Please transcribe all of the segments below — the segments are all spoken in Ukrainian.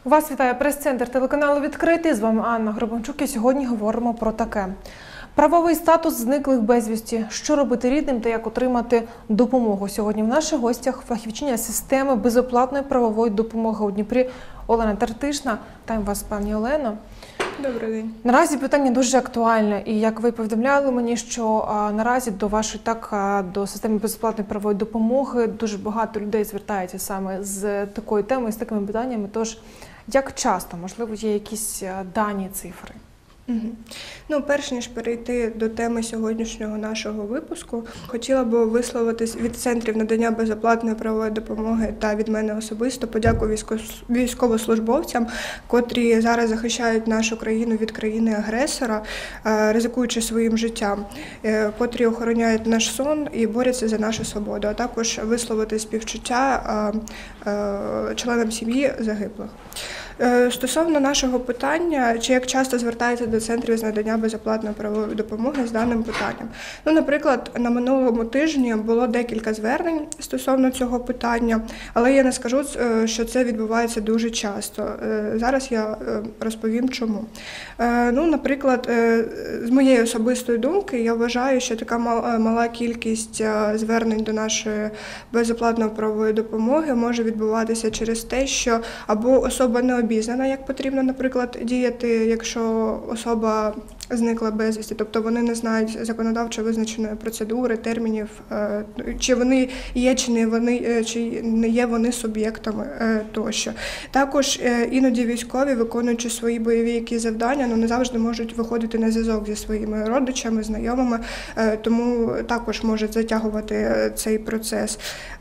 Вас вітає прес-центр телеканалу «Відкритий». З вами Анна Гребенчук і сьогодні говоримо про таке. Правовий статус зниклих безвісті. Що робити рідним та як отримати допомогу? Сьогодні в наших гостях фахівчиня системи безоплатної правової допомоги у Дніпрі Олена Тертишна. Вітаємо вас, пані Олено. Добрий день. Наразі питання дуже актуальне. І як ви повідомляли мені, що наразі до вашої до системи безоплатної правової допомоги дуже багато людей звертається саме з такою темою, з такими питаннями. Тож, як часто? Можливо, є якісь дані, цифри? Ну, перш ніж перейти до теми сьогоднішнього нашого випуску, хотіла б висловитись від центрів надання безоплатної правової допомоги та від мене особисто подяку військовослужбовцям, котрі зараз захищають нашу країну від країни-агресора, ризикуючи своїм життям, котрі охороняють наш сон і борються за нашу свободу, а також висловити співчуття членам сім'ї загиблих. Стосовно нашого питання, чи як часто звертаються до центрів з надання безоплатної правової допомоги з даним питанням. Ну, наприклад, на минулому тижні було декілька звернень стосовно цього питання, але я не скажу, що це відбувається дуже часто. Зараз я розповім, чому. Ну, наприклад, з моєї особистої думки, я вважаю, що така мала кількість звернень до нашої безоплатної правової допомоги може відбуватися через те, що або особа не обізнана, як потрібно, наприклад, діяти, якщо особа зникла безвісти, тобто вони не знають законодавчо визначеної процедури, термінів, чи вони є, чи не є вони суб'єктами тощо. Також іноді військові, виконуючи свої бойові якісь завдання, не завжди можуть виходити на зв'язок зі своїми родичами, знайомими, тому також може затягувати цей процес.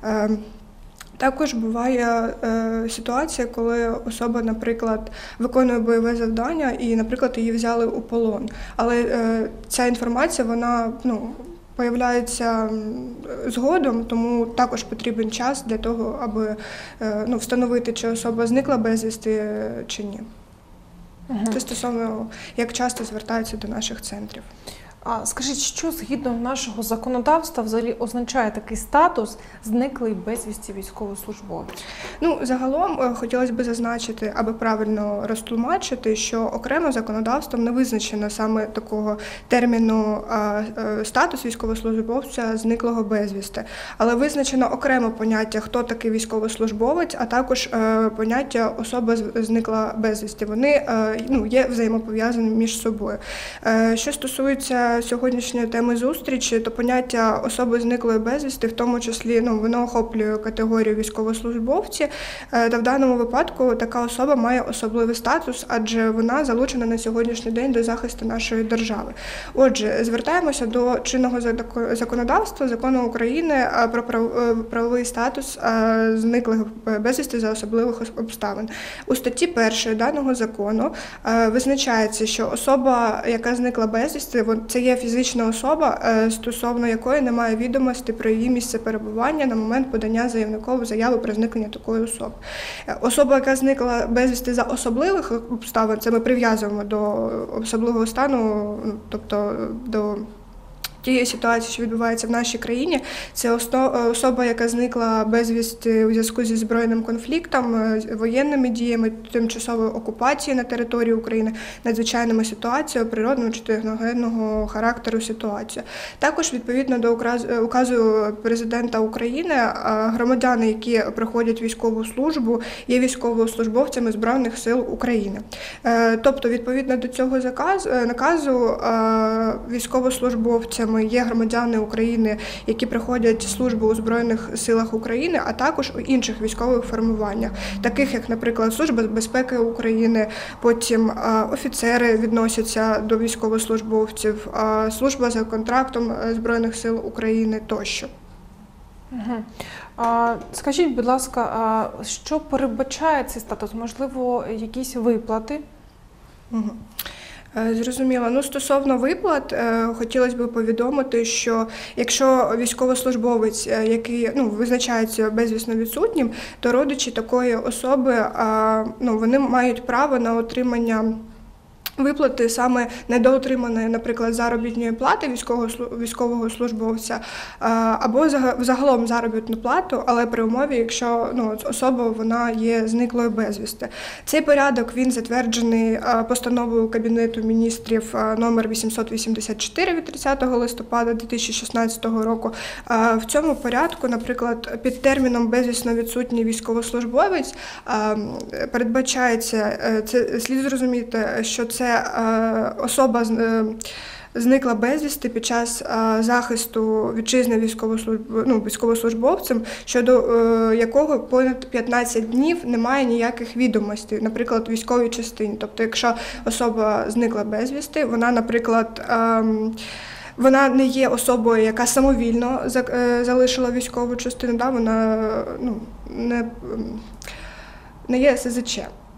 Також буває ситуація, коли особа, наприклад, виконує бойове завдання і, наприклад, її взяли у полон. Але ця інформація, вона, появляється згодом, тому також потрібен час для того, аби встановити, чи особа зникла безвісти, чи ні. Це стосовно, як часто звертаються до наших центрів. А скажіть, що згідно нашого законодавства взагалі означає такий статус зниклий безвісті військовослужбовця? Ну, загалом хотілося б зазначити, аби правильно розтлумачити, що окремо законодавством не визначено саме такого терміну статус військовослужбовця зниклого безвісти, але визначено окремо поняття, хто такий військовослужбовець, а також поняття особа зникла безвісти. Вони є взаємопов'язані між собою. Що стосується сьогоднішньої теми зустрічі, то поняття особи зниклої безвісти, в тому числі, воно охоплює категорію військовослужбовці, та в даному випадку така особа має особливий статус, адже вона залучена на сьогоднішній день до захисту нашої держави. Отже, звертаємося до чинного законодавства, закону України про правовий статус зниклих безвісти за особливих обставин. У статті 1 даного закону визначається, що особа, яка зникла безвісти, це є фізична особа, стосовно якої немає відомості про її місце перебування на момент подання заявникової заяви про зникнення такої особи. Особа, яка зникла безвісти за особливих обставин, це ми прив'язуємо до особливого стану, тобто до тієї ситуації, що відбувається в нашій країні, це особа, яка зникла безвісти у зв'язку зі збройним конфліктом, воєнними діями, тимчасовою окупацією на території України, надзвичайними ситуаціями, природного чи техногенного характеру ситуації. Також, відповідно до указу президента України, громадяни, які проходять військову службу, є військовослужбовцями Збройних сил України. Тобто, відповідно до цього наказу, військовослужбовцям є громадяни України, які проходять службу у Збройних силах України, а також у інших військових формуваннях, таких як, наприклад, Служба безпеки України, потім офіцери відносяться до військовослужбовців, служба за контрактом Збройних сил України тощо. Скажіть, будь ласка, що передбачає цей статус? Можливо, якісь виплати? Зрозуміло. Стосовно виплат, хотілося б повідомити, що якщо військовослужбовець, який визначається безвісно відсутнім, то родичі такої особи вони мають право на отримання виплати саме недоотриманої, наприклад, заробітної плати військового службовця або загалом заробітну плату, але при умові, якщо особа вона є зниклою безвісти. Цей порядок він затверджений постановою Кабінету міністрів номер 884 від 30 листопада 2016 року. В цьому порядку, наприклад, під терміном безвісно відсутній військовослужбовець передбачається, це слід зрозуміти, що це особа зникла безвісти під час захисту вітчизни військовослужбовцем, щодо якого понад 15 днів немає ніяких відомостей, наприклад, в військовій частині. Тобто, якщо особа зникла безвісти, вона, наприклад, вона не є особою, яка самовільно залишила військову частину, вона не є СЗЧ.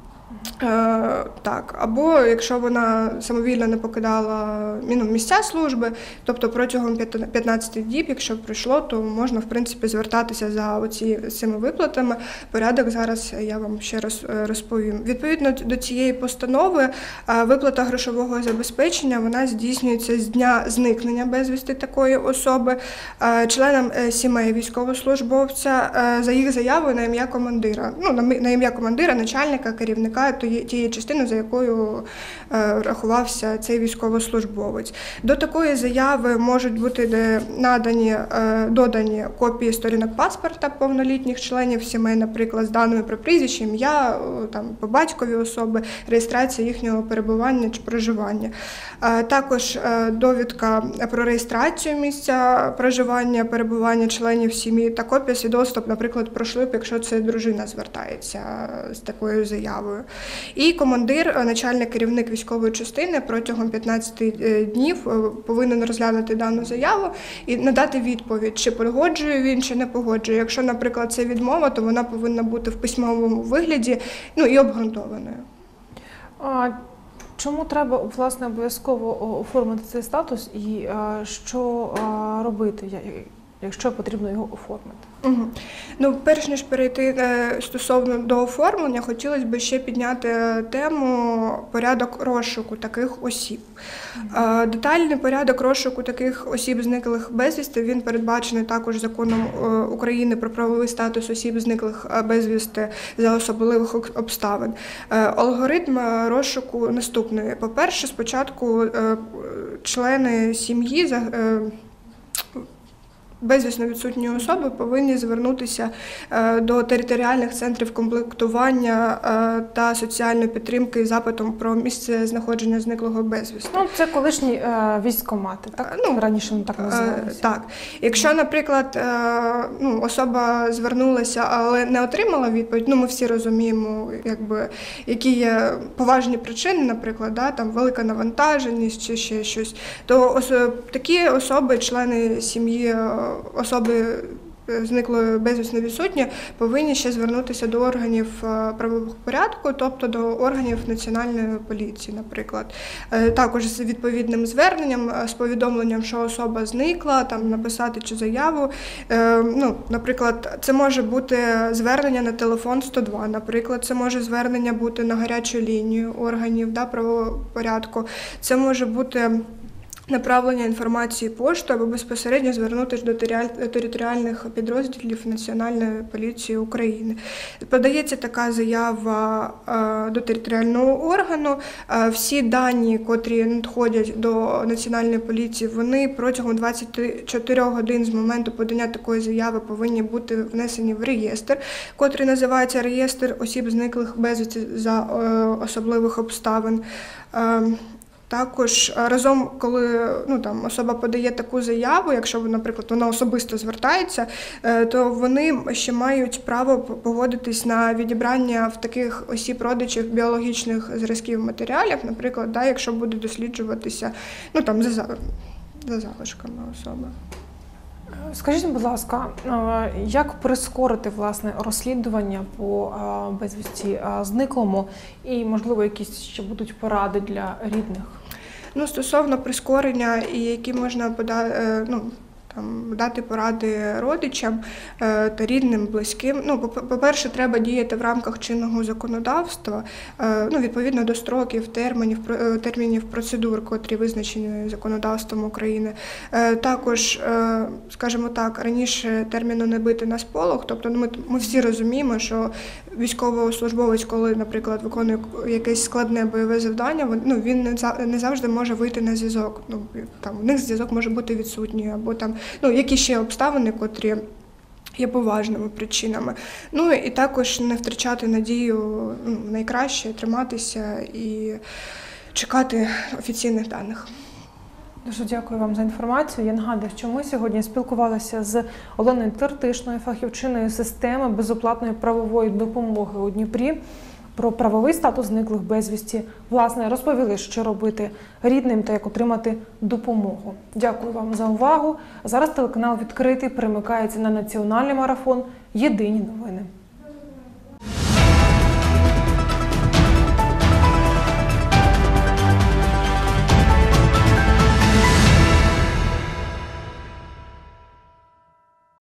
Так, або якщо вона самовільно не покидала місця служби, тобто протягом 15 діб, якщо пройшло, то можна, в принципі, звертатися за цими виплатами. Порядок зараз я вам ще раз розповім. Відповідно до цієї постанови, виплата грошового забезпечення, вона здійснюється з дня зникнення безвісти такої особи, членам сімей військовослужбовця за їх заявою на ім'я командира, на ім'я командира, начальника, керівника тієї частини, за якою рахувався цей військовослужбовець. До такої заяви можуть бути додані копії сторінок паспорта повнолітніх членів сімей, наприклад, з даними про прізвище, ім'я, по батькові особи, реєстрація їхнього перебування чи проживання. Також довідка про реєстрацію місця проживання, перебування членів сім'ї та копія свідоцтва, наприклад, про шлюб, якщо це дружина звертається з такою заявою. І командир, начальник, керівник військової частини протягом 15 днів повинен розглянути дану заяву і надати відповідь, чи погоджує він, чи не погоджує. Якщо, наприклад, це відмова, то вона повинна бути в письмовому вигляді, і обґрунтованою. Чому треба, власне, обов'язково оформити цей статус і що робити, якщо потрібно його оформити? Перш ніж перейти стосовно до оформлення, хотілося б ще підняти тему порядок розшуку таких осіб. Детальний порядок розшуку таких осіб, зниклих безвісти, він передбачений також Законом України про правовий статус осіб, зниклих безвісти за особливих обставин. Алгоритм розшуку наступний. По-перше, спочатку члени сім'ї безвісно відсутньої особи повинні звернутися до територіальних центрів комплектування та соціальної підтримки з запитом про місце знаходження зниклого безвісти. Це колишні військкомати, так? Раніше вони так називалися. Так. Якщо, наприклад, особа звернулася, але не отримала відповідь, ми всі розуміємо, які є поважні причини, наприклад, там велика навантаженість чи ще щось, то такі особи, члени сім'ї, особи зниклої безвісно відсутні, повинні ще звернутися до органів правового порядку, тобто до органів Національної поліції, наприклад. Також з відповідним зверненням, з повідомленням, що особа зникла, там написати чи заяву. Наприклад, це може бути звернення на телефон 102, наприклад, це може звернення бути на гарячу лінію органів правового порядку, це може бути направлення інформації поштою або безпосередньо звернутися до територіальних підрозділів Національної поліції України. Подається така заява до територіального органу. Всі дані, котрі надходять до Національної поліції, вони протягом 24 годин з моменту подання такої заяви повинні бути внесені в реєстр, котрий називається «Реєстр осіб, зниклих безвісти за особливих обставин». Також разом, коли особа подає таку заяву, якщо, наприклад, вона особисто звертається, то вони ще мають право погодитись на відібрання в таких осіб родичів біологічних зразків матеріалів, наприклад, якщо буде досліджуватися за залишками особи. Скажіть, будь ласка, як прискорити, власне, розслідування по безвісті зниклому і, можливо, якісь ще будуть поради для рідних? Стосовно прискорення, і які можна там дати поради родичам та рідним, близьким. Ну, по-перше, треба діяти в рамках чинного законодавства, ну, відповідно до строків, термінів процедур, котрі визначені законодавством України. Також, скажімо так, раніше терміну «не бити на сполох», тобто ми всі розуміємо, що військовослужбовець, коли, наприклад, виконує якесь складне бойове завдання, він не завжди може вийти на зв'язок. Ну, там, у них зв'язок може бути відсутній, або там, ну, які ще обставини, котрі є поважними причинами. Ну і також не втрачати надію в найкраще, триматися і чекати офіційних даних. Дуже дякую вам за інформацію. Я нагадую, що ми сьогодні спілкувалися з Оленою Тертишною, фахівчиною системи безоплатної правової допомоги у Дніпрі, про правовий статус зниклих безвісті. Власне, розповіли, що робити рідним та як отримати допомогу. Дякую вам за увагу. Зараз телеканал «Відкритий» перемикається на національний марафон «Єдині новини».